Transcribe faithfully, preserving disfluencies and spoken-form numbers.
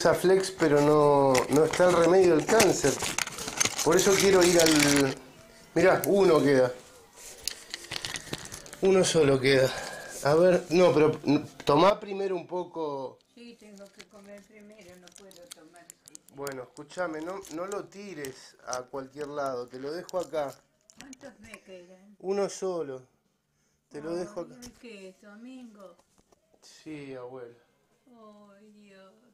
Flex, pero no, no está el remedio del cáncer. Por eso quiero ir al... Mirá, uno queda. Uno solo queda. A ver, no, pero tomá primero un poco... Sí, tengo que comer primero, no puedo tomar. Bueno, escúchame, no, no lo tires a cualquier lado, te lo dejo acá. ¿Cuántos me quedan? Uno solo. Te lo dejo acá. Ay, ¿qué es, domingo? Sí, abuelo. Ay, Dios.